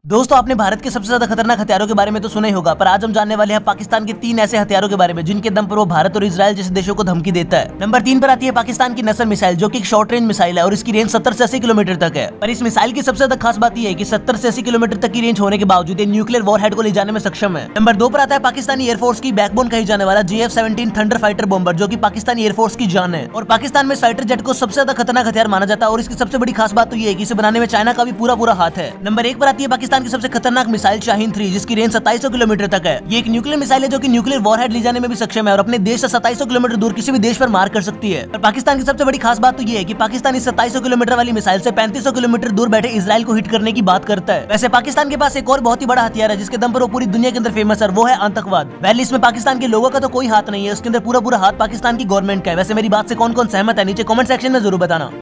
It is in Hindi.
दोस्तों, आपने भारत के सबसे ज्यादा खतरनाक हथियारों के बारे में तो सुना ही होगा, पर आज हम जानने वाले हैं पाकिस्तान के 3 ऐसे हथियारों के बारे में जिनके दम पर वो भारत और इजराइल जैसे देशों को धमकी देता है। नंबर 3 पर आती है पाकिस्तान की नसर मिसाइल, जो कि एक शॉर्ट रेंज मिसाइल है और इसकी रेंज 70 से 80 किलोमीटर तक है। पर इस मिसाइल की सबसे ज्यादा खास बात यह है कि 70 से 80 किलोमीटर तक की रेंज होने के बावजूद ये न्यूक्लियर वॉरहेड को ले जाने में सक्षम है। नंबर 2 पर आता है पाकिस्तानी एयरफोर्स की बैकबोन कही जाने वाला JF-17 थंडर फाइटर बॉम्बर, जो कि पाकिस्तानी एयरफोर्स की जान है। और पाकिस्तान में फाइटर जेट को सबसे ज्यादा खतरनाक हथियार माना जाता है और इसकी सबसे बड़ी खास बात तो ये है कि इसे बनाने में चाइना का भी पूरा हाथ है। नंबर 1 पर आती है पाकिस्तान की सबसे खतरनाक मिसाइल शाहीन 3, जिसकी रेंज 2700 किलोमीटर तक है। ये एक न्यूक्लियर मिसाइल है जो कि न्यूक्लियर वॉरहेड ले जाने में भी सक्षम है और अपने देश से 2700 किलोमीटर दूर किसी भी देश पर मार कर सकती है। और पाकिस्तान की सबसे बड़ी खास बात तो ये है कि पाकिस्तान इस 2700 किलोमीटर वाली मिसाइल से 3500 किलोमीटर दूर बैठे इजराइल को हिट करने की बात करता है। वैसे पाकिस्तान के पास एक और बहुत ही बड़ा हथियार है जिसके दम पर वो पूरी दुनिया के अंदर फेमस है, वो है आतंकवाद। पहले इसमें पाकिस्तान के लोगों का तो कोई हाथ नहीं है, उसके अंदर पूरा हाथ पाकिस्तान की गवर्नमेंट का है। वैसे मेरी बात से कौन कौन सहमत है, नीचे कमेंट सेक्शन में जरूर बताना।